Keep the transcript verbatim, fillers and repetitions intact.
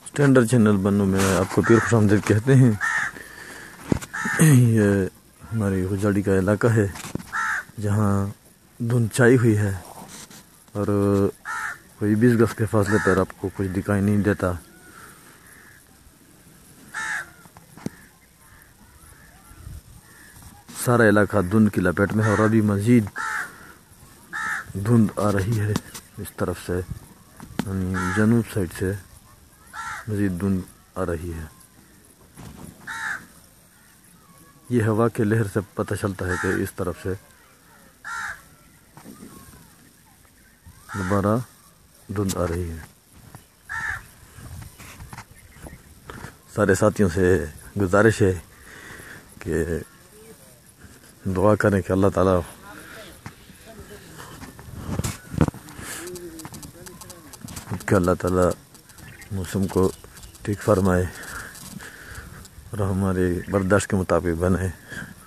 Standard channel بنوں میں آپ کو پیر خوش آمدید کہتے ہیں۔ یہ ہماری گجاڑی کا علاقہ ہے جہاں دھند چھائی ہوئی ہے اور کوئی بیس گز کے فاصلے پر آپ کو کچھ دکھائی نہیں دیتا۔ سارا علاقہ دھند کی لپیٹ میں ہے اور ابھی مزید دھند آ رہی ہے اس طرف سے، یعنی جنوب سائڈ سے مزید دھند آ رہی ہے۔ یہ ہوا کے لہر سے پتہ چلتا ہے کہ اس طرف سے دوبارہ دھند آ رہی ہے۔ سارے ساتھیوں سے گزارش ہے کہ دعا کریں کہ اللہ تعالیٰ کہ اللہ تعالیٰ موسم کو ٹھیک فرمائے اور ہمارے برداشت کے مطابق بنائے۔